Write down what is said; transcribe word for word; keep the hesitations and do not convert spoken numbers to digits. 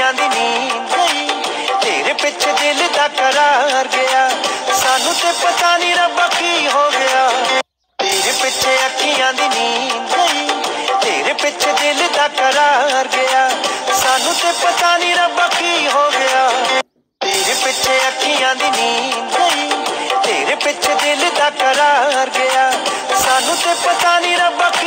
अखियां दी नींद गई, तेरे पिछे दिल दा करार गया, सानू ते पता नहीं रब्बा की हो गया। तेरे पिछे अखियां दी नींद गई, तेरे पिछे दिल दा करार गया, सानू ते पता नहीं रब्बा की हो गया। तेरे पिछे अखियां दी नींद गई, तेरे पिछे दिल दा करार गया, सानू ते पता नहीं रब्बा